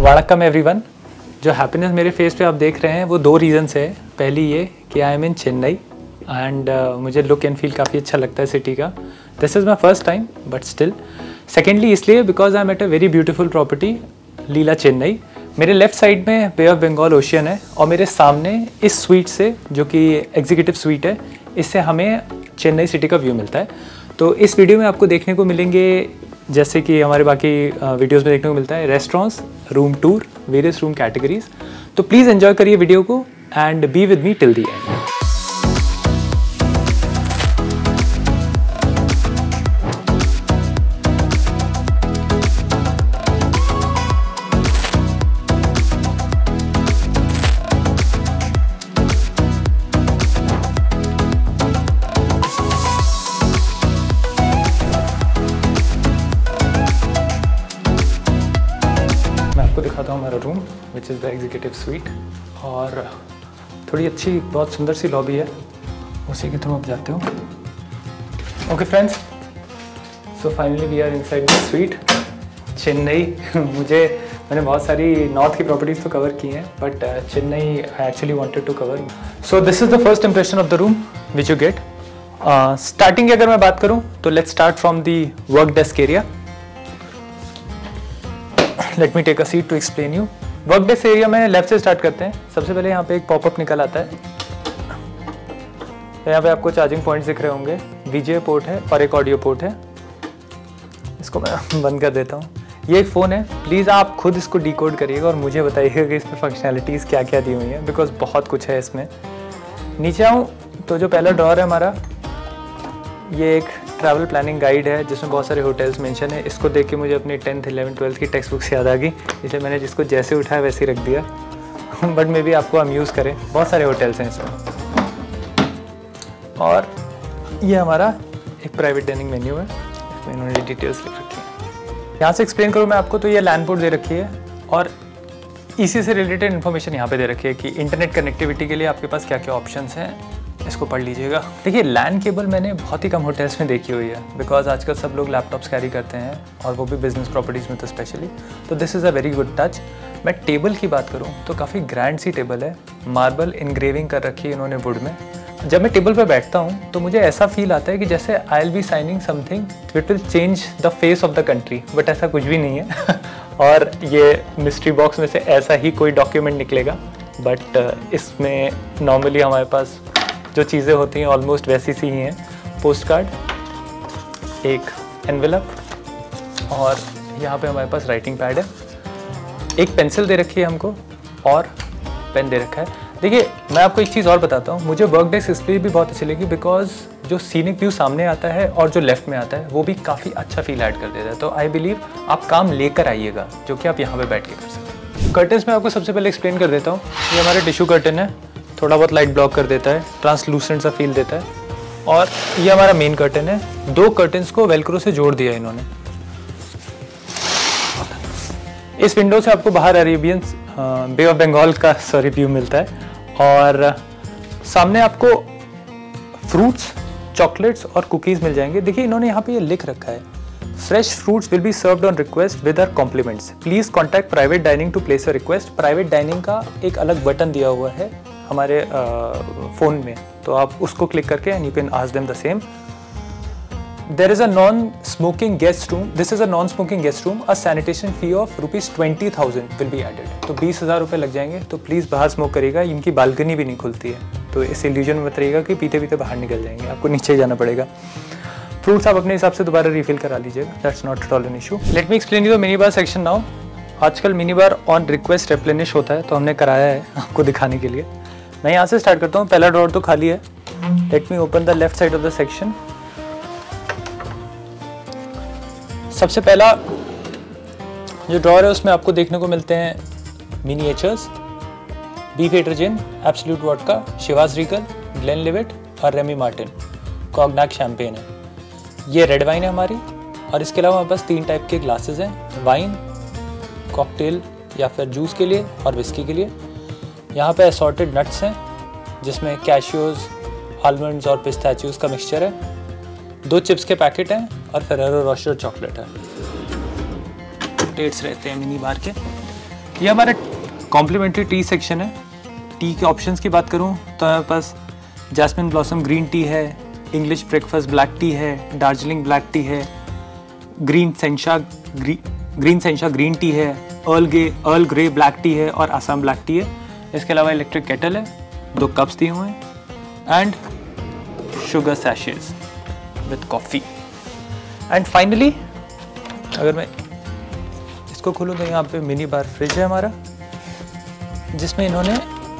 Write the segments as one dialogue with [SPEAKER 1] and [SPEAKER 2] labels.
[SPEAKER 1] वड़कम everyone. जो happiness मेरे face पे आप देख रहे हैं वो दो रीज़न से है। पहली ये कि I am in Chennai and मुझे लुक एंड फील काफ़ी अच्छा लगता है सिटी का। This is my first time but still. Secondly इसलिए because I am at a very beautiful property Leela Chennai. मेरे लेफ्ट साइड में बे ऑफ बंगाल ओशियन है और मेरे सामने इस स्वीट से, जो कि एग्जीक्यूटिव स्वीट है, इससे हमें चेन्नई सिटी का व्यू मिलता है। तो इस वीडियो में आपको देखने को मिलेंगे, जैसे कि हमारे बाकी वीडियोस में देखने को मिलता है, restaurants, room tour, various room categories. तो प्लीज़ एंजॉय करिए वीडियो को and be with me till the end. आपको दिखाता हूँ हमारा room which is the executive suite, और थोड़ी अच्छी बहुत सुंदर सी लॉबी है, उसी के थ्रू आप जाते हो। Okay friends, so finally we are inside the suite Chennai. मैंने बहुत सारी नॉर्थ की प्रॉपर्टीज़ तो कवर की हैं but Chennai I actually wanted to cover. So this is the first impression of the room which you get. Starting की अगर मैं बात करूँ तो let's start from the work desk area. Let me take a seat to explain you. Work desk area में left से start करते हैं। सबसे पहले यहाँ पे एक पॉपअप निकल आता है। यहाँ पे आपको चार्जिंग पॉइंट्स दिख रहे होंगे, वीजे पोर्ट है और एक ऑडियो पोर्ट है। इसको मैं बंद कर देता हूँ। ये एक फ़ोन है, प्लीज़ आप खुद इसको डिकोड करिएगा और मुझे बताइएगा कि इसमें फंक्शनैलिटीज़ क्या क्या दी हुई हैं, बिकॉज बहुत कुछ है इसमें। नीचे आऊँ तो जो पहला ड्रॉअर है हमारा, ये एक ट्रैवल प्लानिंग गाइड है जिसमें बहुत सारे होटल्स मेंशन है। इसको देख के मुझे अपनी 10th, 11th, 12th की टेक्स्ट बुक्स याद आ गई, इसलिए मैंने जिसको जैसे उठाया वैसे ही रख दिया। बट मे बी आपको हम यूज़ करें, बहुत सारे होटल्स हैं इसमें। और ये हमारा एक प्राइवेट डाइनिंग मेन्यू है, इसमें इन्होंने डिटेल्स लिख रखी है। यहाँ से एक्सप्लेन करूँ मैं आपको तो ये लैंड पोर्ट दे रखी है और इसी से रिलेटेड इन्फॉर्मेशन यहाँ पे दे रखी है कि इंटरनेट कनेक्टिविटी के लिए आपके पास क्या क्या ऑप्शंस हैं, इसको पढ़ लीजिएगा। देखिए, लैन केबल मैंने बहुत ही कम होटल्स में देखी हुई है, बिकॉज आजकल सब लोग लैपटॉप्स कैरी करते हैं और वो भी बिजनेस प्रॉपर्टीज़ में तो स्पेशली। तो this is a very good touch. मैं टेबल की बात करूँ तो काफ़ी ग्रैंड सी टेबल है, मार्बल इनग्रेविंग कर रखी है इन्होंने वुड में। जब मैं टेबल पर बैठता हूँ तो मुझे ऐसा फील आता है कि जैसे I will be signing something with will change the face of the country, but ऐसा कुछ भी नहीं है। और ये मिस्ट्री बॉक्स में से ऐसा ही कोई डॉक्यूमेंट निकलेगा, बट इसमें नॉर्मली हमारे पास जो चीज़ें होती हैं ऑलमोस्ट वैसी सी ही हैं। पोस्ट कार्ड, एक एनवेलप, और यहाँ पे हमारे पास राइटिंग पैड है, एक पेंसिल दे रखी है हमको और पेन दे रखा है। देखिए, मैं आपको एक चीज़ और बताता हूँ, मुझे वर्क डेस्क इसलिए भी बहुत अच्छी लगी बिकॉज जो सीनिक व्यू सामने आता है और जो लेफ्ट में आता है वो भी काफ़ी अच्छा फील ऐड कर देता है। तो आई बिलीव आप काम लेकर आइएगा, जो कि आप यहाँ पे बैठ के कर सकते हैं। कर्टन्स में आपको सबसे पहले एक्सप्लेन कर देता हूँ। ये हमारे टिश्यू कर्टन है, थोड़ा बहुत लाइट ब्लॉक कर देता है, ट्रांसलूसेंट सा फील देता है। और ये हमारा मेन कर्टन है। दो कर्टन्स को वेलक्रो से जोड़ दिया है इन्होंने। इस विंडो से आपको बाहर अरेबियन बे ऑफ बंगाल का व्यू मिलता है, और सामने आपको फ्रूट्स, चॉकलेट्स और कुकीज़ मिल जाएंगे। देखिए, इन्होंने यहाँ पे ये लिख रखा है, fresh fruits will be served on request with our compliments, please contact private dining to place a request. Private dining का एक अलग बटन दिया हुआ है हमारे फ़ोन में, तो आप उसको क्लिक करके and you can ask them the same. There is a non smoking guest room, this is a non smoking guest room, a sanitation fee of ₹20,000 will be added. तो 20,000 रुपये लग जाएंगे। तो प्लीज़ बाहर स्मोक करिएगा, इनकी balcony भी नहीं खुलती है, तो इस इल्यूजन में मत रहिएगा कि पीते पीते बाहर निकल जाएंगे, आपको नीचे जाना पड़ेगा। फ्रूट्स आप अपने हिसाब से दोबारा रिफिल करा लीजिएगा, that's not at all an issue. Let me explain you the mini bar section now. आजकल mini bar on request replenish होता है, तो हमने कराया है आपको दिखाने के लिए। मैं यहाँ से स्टार्ट करता हूँ। पहला ड्रॉअर तो खाली है। Let me open the left side of the section. सबसे पहला जो ड्रॉअर है उसमें आपको देखने को मिलते हैं miniatures, Beef eater gin, Absolut vodka, Chivas Regal, Glenlivet और रेमी मार्टिन कॉग्नैक शैम्पेन है। ये रेड वाइन है हमारी, और इसके अलावा हमारे पास 3 टाइप के ग्लासेस हैं, वाइन, कॉकटेल या फिर जूस के लिए और विस्की के लिए। यहाँ पे असॉर्टेड नट्स हैं जिसमें कैशियोज, आलमंड्स और पिस्ताचियोज का मिक्सचर है। 2 चिप्स के पैकेट हैं और फेरेरो रोशर चॉकलेट है। डेट्स रहते हैं मिनी बार के। ये हमारा कॉम्प्लीमेंट्री टी सेक्शन है। टी के ऑप्शंस की बात करूँ तो हमारे पास जैस्मिन ब्लॉसम ग्रीन टी है, इंग्लिश ब्रेकफास्ट ब्लैक टी है, दार्जिलिंग ब्लैक टी है, ग्रीन सेंशा ग्रीन टी है, अर्ल ग्रे ब्लैक टी है और आसाम ब्लैक टी है। इसके अलावा इलेक्ट्रिक केटल है, 2 कप्स दिए हुए हैं एंड शुगर सैशेज विद कॉफ़ी। एंड फाइनली अगर मैं इसको खोलूँ तो यहाँ पे मिनी बार फ्रिज है हमारा, जिसमें इन्होंने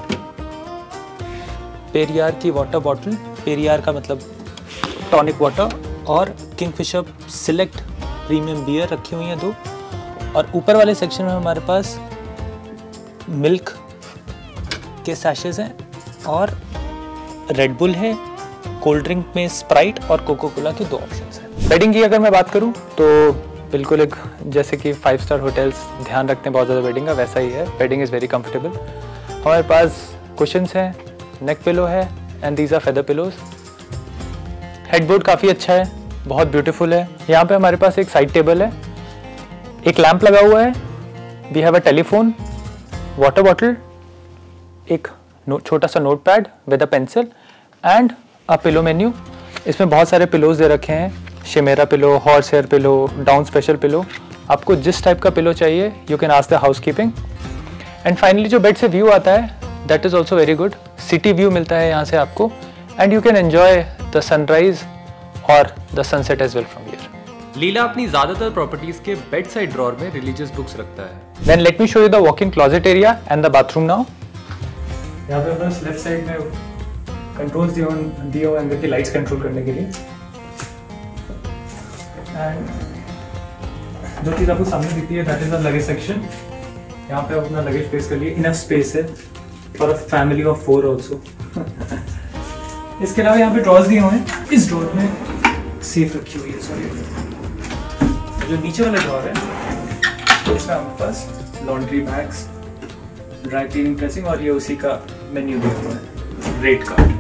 [SPEAKER 1] पेरियार की वाटर बॉटल, पेरियार का मतलब टॉनिक वाटर, और किंगफिशर सिलेक्ट प्रीमियम बियर रखी हुई हैं 2। और ऊपर वाले सेक्शन में हमारे पास मिल्क के सैशेज हैं और रेड बुल है, कोल्ड ड्रिंक में स्प्राइट और कोको कोला के 2 ऑप्शंस हैं। बेडिंग की अगर मैं बात करूं तो बिल्कुल एक जैसे कि 5 स्टार होटल्स ध्यान रखते हैं बहुत ज़्यादा बेडिंग का, वैसा ही है। Bedding is very comfortable. हमारे पास कुशन्स हैं, नेक पिलो है and these are feather pillows. Headboard काफ़ी अच्छा है, बहुत ब्यूटीफुल है। यहाँ पे हमारे पास एक साइड टेबल है, एक लैंप लगा हुआ है, we have a telephone, water bottle, एक छोटा सा note pad with a pencil and a pillow menu. इसमें बहुत सारे पिलोज दे रखे हैं, chimera pillow, horse hair pillow, down special pillow. आपको जिस टाइप का पिलो चाहिए you can ask the housekeeping. And finally जो बेड से व्यू आता है that is also very good. City view मिलता है यहाँ से आपको and you can enjoy the sunrise और the sunset as well from here.
[SPEAKER 2] Leela अपनी ज्यादातर प्रॉपर्टीज के बेड साइड ड्रॉअर में रिलीजियस बुक्स रखता है।
[SPEAKER 1] Then let me show you the walk in closet area and the bathroom now. यहाँ पे बस लेफ्ट साइड में कंट्रोल्स दिए हुए अंदर की लाइट्स कंट्रोल करने के लिए। एंड जो चीज़ आपको सामने दिखती है that is the luggage section. यहाँ पे अपना लगेज प्लेस कर लिए, इनफ स्पेस है for a family of 4 also. इसके अलावा यहाँ पे ड्रॉर्स दिए हुए हैं, इस ड्रॉर में सेफ रखी हुई है। सॉरी, जो नीचे वाला ड्रॉर है तो इसमें हमारे पास laundry bags, dry cleaning dressing और ये उसी का मेन्यू दिया हुआ है, rate card.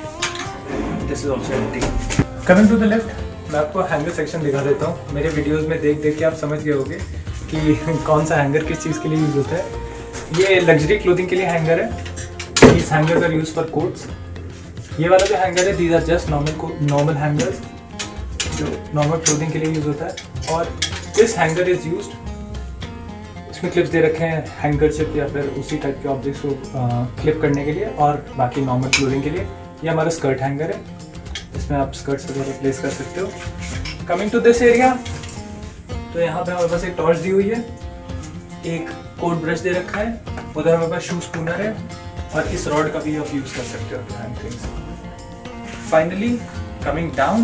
[SPEAKER 1] This is also empty. Coming to the left, मैं आपको हैंगर सेक्शन दिखा देता हूँ। मेरे वीडियोस में देख देख के आप समझ गए होंगे कि कौन सा हैंगर किस चीज़ के लिए यूज़ होता है। ये लग्जरी क्लोथिंग के लिए हैंगर है। इस हैंगर का यूज़ फॉर कोट्स। ये वाला जो हैंगर है these are just normal hangers जो नॉर्मल क्लोथिंग के लिए यूज़ होता है। और दिस हैंगर इज़ यूज्ड, इसमें क्लिप्स दे रखे हैं हैंकरशिप या फिर उसी टाइप के ऑब्जेक्ट्स को क्लिप करने के लिए, और बाकी नॉर्मल क्लोथिंग के लिए। ये हमारा स्कर्ट हैंगर है, इसमें आप स्कर्ट्स वगैरह प्लेस कर सकते हो। कमिंग टू दिस एरिया, तो यहाँ पे हमारे पास एक टॉर्च दी हुई है, एक कोट ब्रश दे रखा है, उधर हमारे पास शू स्पूनर है और इस रॉड का भी आप यूज़ कर सकते हो। Finally coming down,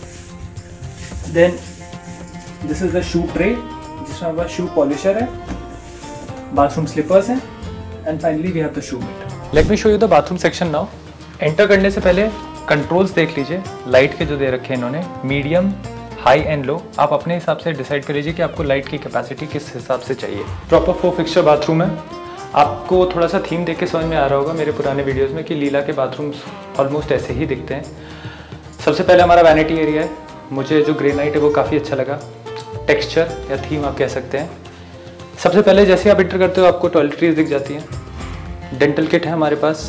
[SPEAKER 1] then this is the shoe tray जिसमें हमारे पास शू पॉलिशर है, बाथरूम स्लीपर्स हैं and finally we have the shoe mitt. Let me show you the bathroom section now. Enter करने से पहले कंट्रोल्स देख लीजिए, लाइट के जो दे रखे हैं इन्होंने, मीडियम, हाई एंड लो। आप अपने हिसाब से डिसाइड कर लीजिए कि आपको लाइट की कैपेसिटी किस हिसाब से चाहिए। प्रॉपर 4 फिक्सचर बाथरूम है। आपको थोड़ा सा थीम देख के समझ में आ रहा होगा मेरे पुराने वीडियोस में कि लीला के बाथरूम्स ऑलमोस्ट ऐसे ही दिखते हैं। सबसे पहले हमारा वैनिटी एरिया है। मुझे जो ग्रेनाइट है वो काफ़ी अच्छा लगा, टेक्सचर या थीम आप कह सकते हैं। सबसे पहले जैसे आप एंटर करते हो आपको टॉयलेटरीज दिख जाती हैं। डेंटल किट है हमारे पास,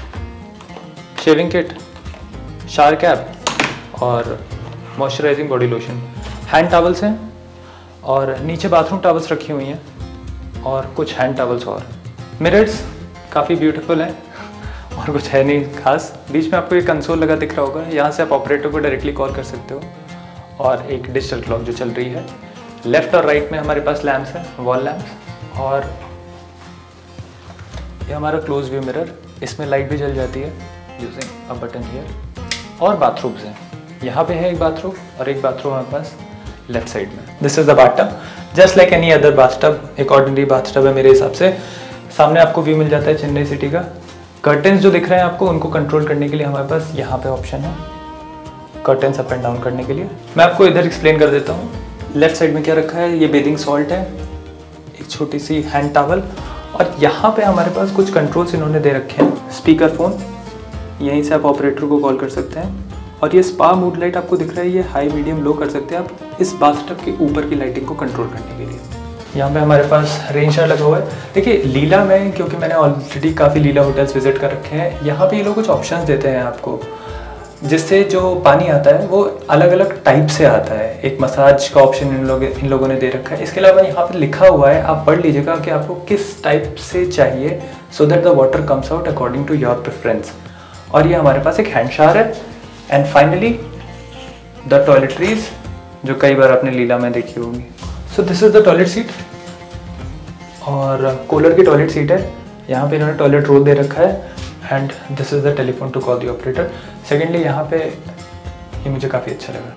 [SPEAKER 1] शेविंग किट, शावर कैप और moisturising body lotion. Hand towels हैं और नीचे बाथरूम टॉवल्स रखी हुई हैं और कुछ हैंड टॉवल्स और। मिरर्स काफ़ी ब्यूटीफुल हैं और कुछ है नहीं खास। बीच में आपको एक कंसोल लगा दिख रहा होगा, यहाँ से आप ऑपरेटर को डायरेक्टली कॉल कर सकते हो, और एक डिजिटल क्लॉक जो चल रही है। लेफ्ट और राइट में हमारे पास लैंप्स हैं, वॉल लैंप्स, और ये हमारा क्लोज व्यू मिरर, इसमें लाइट भी जल जाती है यूजिंग अ बटन हियर। और बाथरूम्स हैं, यहाँ पे है एक बाथरूम और एक बाथरूम हमारे पास लेफ्ट साइड में। This is the bathtub, just like any other bathtub, एक ऑर्डिनरी बाथटब है मेरे हिसाब से। सामने आपको व्यू मिल जाता है चेन्नई सिटी का। कर्टेंस जो दिख रहे हैं आपको, उनको कंट्रोल करने के लिए हमारे पास यहाँ पे ऑप्शन है, कर्टेंस अप एंड डाउन करने के लिए। मैं आपको इधर एक्सप्लेन कर देता हूँ। लेफ्ट साइड में क्या रखा है, ये बेदिंग सॉल्ट है, एक छोटी सी हैंड टॉवल, और यहाँ पे हमारे पास कुछ कंट्रोल्स इन्होंने दे रखे हैं। स्पीकर फोन, यहीं से आप ऑपरेटर को कॉल कर सकते हैं। और ये स्पा मूड लाइट आपको दिख रहा है, ये हाई मीडियम लो कर सकते हैं आप इस बाथटब के ऊपर की लाइटिंग को कंट्रोल करने के लिए। यहाँ पे हमारे पास रेन शावर लगा हुआ है। देखिए लीला में, क्योंकि मैंने ऑलरेडी काफ़ी लीला होटल्स विजिट कर रखे हैं, यहाँ पे ये लोग कुछ ऑप्शंस देते हैं आपको, जिससे जो पानी आता है वो अलग अलग टाइप से आता है। एक मसाज का ऑप्शन इन लोगों ने दे रखा है। इसके अलावा यहाँ पे लिखा हुआ है, आप पढ़ लीजिएगा कि आपको किस टाइप से चाहिए, so that the water comes out according to your preference. और ये हमारे पास एक हैंड शावर है। एंड फाइनली द टॉयलेटरीज, जो कई बार आपने लीला में देखी होगी। So this is the toilet seat, और कूलर की टॉयलेट सीट है। यहाँ पे इन्होंने टॉयलेट रोल दे रखा है। And this is the telephone to call the operator. Secondly यहाँ पे ये मुझे काफ़ी अच्छा लगा।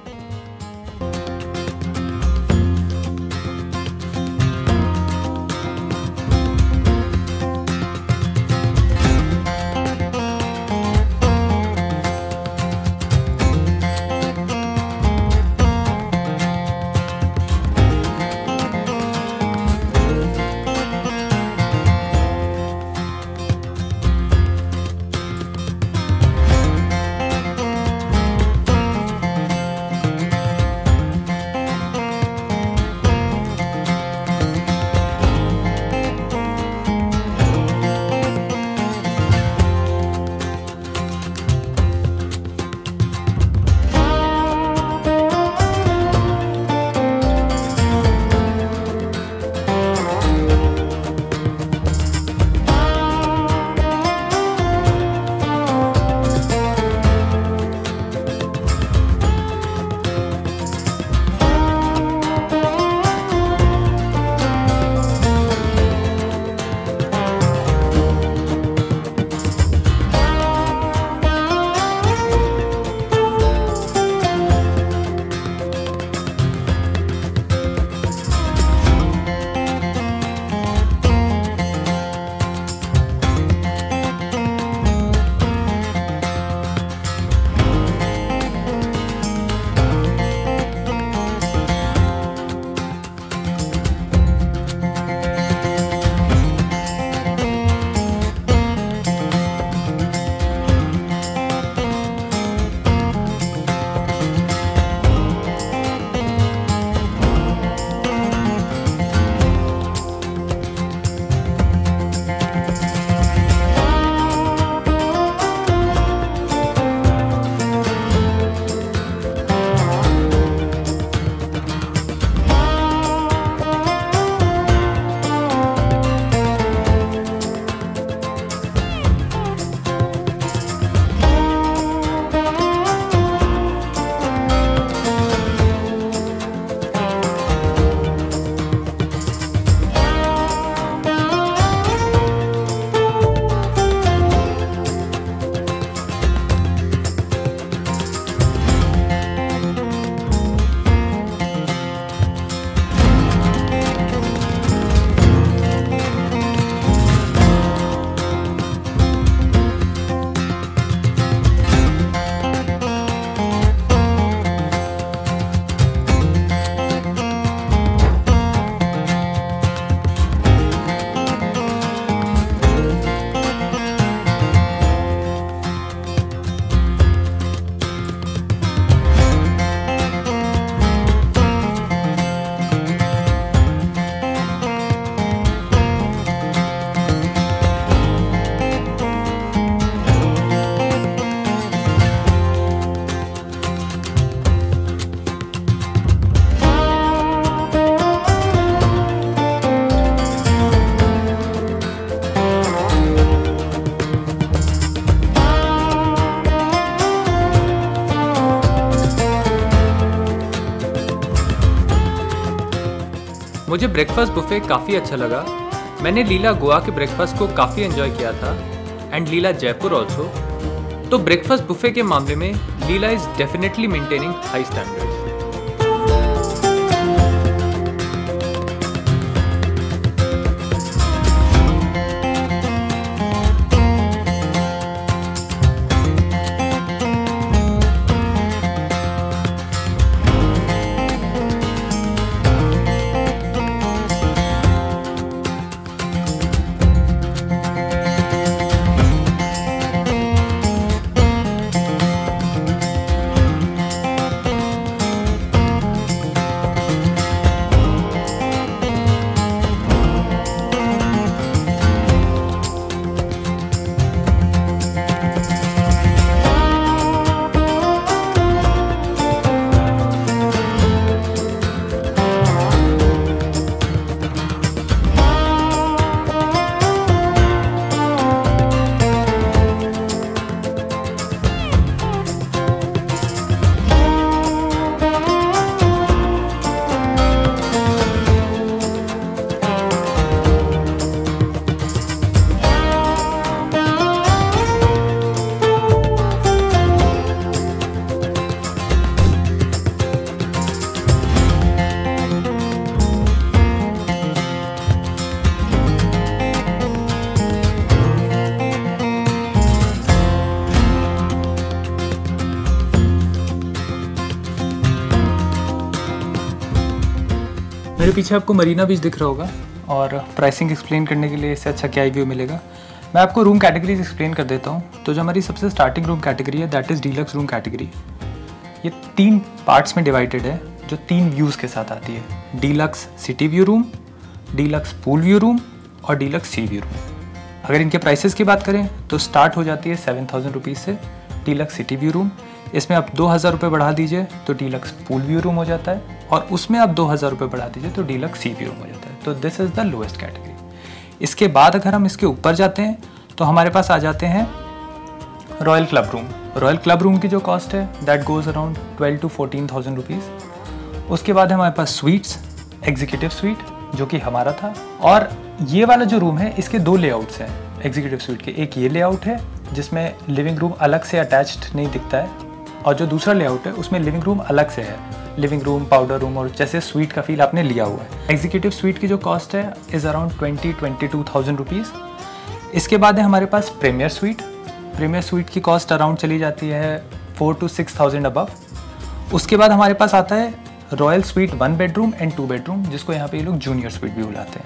[SPEAKER 2] मुझे ब्रेकफास्ट बुफे काफ़ी अच्छा लगा। मैंने लीला गोवा के ब्रेकफास्ट को काफ़ी एंजॉय किया था एंड लीला जयपुर ऑल्सो। तो ब्रेकफास्ट बुफे के मामले में Leela is definitely maintaining high standards.
[SPEAKER 1] मेरे पीछे आपको मरीना बीच दिख रहा होगा और प्राइसिंग एक्सप्लेन करने के लिए इससे अच्छा क्या ही व्यू मिलेगा। मैं आपको रूम कैटेगरीज एक्सप्लेन कर देता हूँ। तो जो हमारी सबसे स्टार्टिंग रूम कैटेगरी है that is deluxe room category. ये 3 पार्ट्स में डिवाइडेड है जो 3 व्यूज़ के साथ आती है। Deluxe city view room, deluxe pool view room और डीलक्स सी व्यू रूम। अगर इनके प्राइसेस की बात करें तो स्टार्ट हो जाती है 7,000 रुपीज़ से डीलक्स सिटी व्यू रूम। इसमें आप 2,000 रुपये बढ़ा दीजिए तो डीलक्स पूल व्यू रूम हो जाता है और उसमें आप 2,000 रुपये बढ़ा दीजिए तो डीलक्स सी व्यू रूम हो जाता है। तो this is the lowest category. इसके बाद अगर हम इसके ऊपर जाते हैं तो हमारे पास आ जाते हैं royal club room. Royal club room की जो कॉस्ट है that goes around 12,000 to 14,000 rupees. उसके बाद हमारे पास स्वीट्स, एग्जीक्यूटिव स्वीट जो कि हमारा था, और ये वाला जो रूम है इसके 2 लेआउट्स हैं एग्जीक्यूटिव स्वीट के। एक ये लेआउट है जिसमें लिविंग रूम अलग से अटैच्ड नहीं दिखता है, और जो दूसरा लेआउट है उसमें लिविंग रूम अलग से है। लिविंग रूम, पाउडर रूम और जैसे स्वीट का फील आपने लिया हुआ है। एग्जीक्यूटिव स्वीट की जो कॉस्ट है इज़ अराउंड 22,000 रुपीज़। इसके बाद है हमारे पास प्रीमियर स्वीट। प्रीमियर स्वीट की कॉस्ट अराउंड चली जाती है 4,000 to 6,000 अबव। उसके बाद हमारे पास आता है royal suite 1 bedroom and 2 bedroom, जिसको यहाँ पे ये लोग जूनियर स्वीट भी बुलाते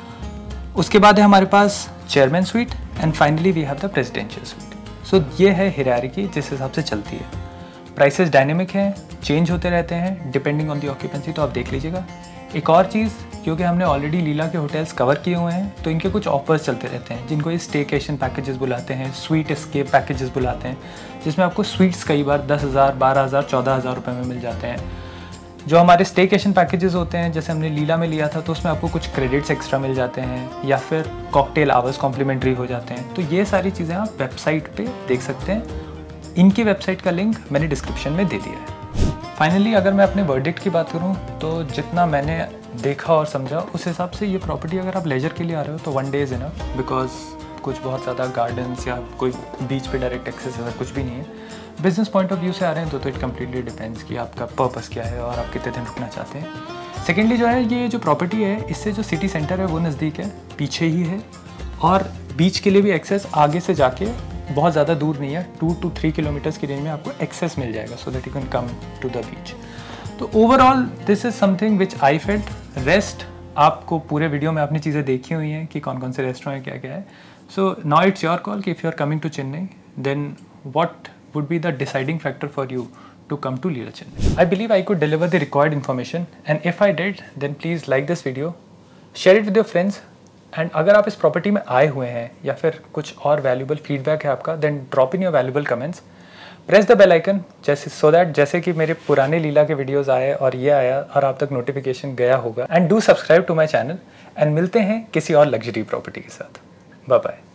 [SPEAKER 1] हैं। उसके बाद है हमारे पास chairman suite and finally we have the presidential suite. So ये है हायरार्की जिस हिसाब से चलती है। प्राइसेस डायनेमिक हैं, चेंज होते रहते हैं डिपेंडिंग ऑन दी ऑक्यूपेंसी, तो आप देख लीजिएगा। एक और चीज़, क्योंकि हमने ऑलरेडी लीला के होटल्स कवर किए हुए हैं तो इनके कुछ ऑफर्स चलते रहते हैं जिनको ये स्टेकेशन पैकेजेस बुलाते हैं, स्वीट एस्केप पैकेजेस बुलाते हैं, जिसमें आपको स्वीट्स कई बार 10,000, 12,000, 14,000 रुपये में मिल जाते हैं। जो हमारे स्टेकेशन पैकेजेस होते हैं, जैसे हमने लीला में लिया था, तो उसमें आपको कुछ क्रेडिट्स एक्स्ट्रा मिल जाते हैं या फिर कॉकटेल आवर्स कॉम्प्लीमेंट्री हो जाते हैं। तो ये सारी चीज़ें आप वेबसाइट पे देख सकते हैं। इनकी वेबसाइट का लिंक मैंने डिस्क्रिप्शन में दे दिया है। फाइनली अगर मैं अपने वर्डिक्ट की बात करूँ तो जितना मैंने देखा और समझा उस हिसाब से ये प्रॉपर्टी अगर आप लेजर के लिए आ रहे हो तो 1 डे इज़ इनफ, बिकॉज कुछ बहुत ज़्यादा गार्डन्स या कोई बीच पे डायरेक्ट एक्सेस ऐसा कुछ भी नहीं है। बिजनेस पॉइंट ऑफ व्यू से आ रहे हैं तो इट कम्प्लीटली डिपेंड्स कि आपका पर्पस क्या है और आप कितने दिन रुकना चाहते हैं। सेकेंडली जो है, ये जो प्रॉपर्टी है इससे जो सिटी सेंटर है वो नज़दीक है, पीछे ही है, और बीच के लिए भी एक्सेस आगे से जाके बहुत ज़्यादा दूर नहीं है, 2 to 3 किलोमीटर्स की रेंज में आपको एक्सेस मिल जाएगा so that you can come to the beach. तो overall this is something which I felt. Rest आपको पूरे वीडियो में आपने चीज़ें देखी हुई हैं कि कौन कौन से रेस्टोरेंट है, क्या क्या है। So now it's your call कि if you are coming to Chennai then what would be the deciding factor for you to come to Leela Chennai. I believe I could deliver the required information, and if I did then please like this video, share it with your friends, and अगर आप इस property में आए हुए हैं या फिर कुछ और वैल्यूबल फीडबैक है आपका then drop in your valuable comments, press the bell icon जैसे so that जैसे कि मेरे पुराने लीला के वीडियोस आए और ये आया और आप तक नोटिफिकेशन गया होगा, and do subscribe to my channel, and मिलते हैं किसी और लग्जरी प्रॉपर्टी के साथ। Bye bye.